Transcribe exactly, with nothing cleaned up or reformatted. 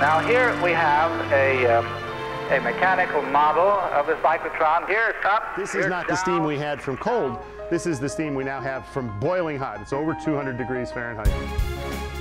Now here we have a, um, a mechanical model of the cyclotron. Here it's up. This is not the steam we had from cold. This is the steam we now have from boiling hot. It's over two hundred degrees Fahrenheit.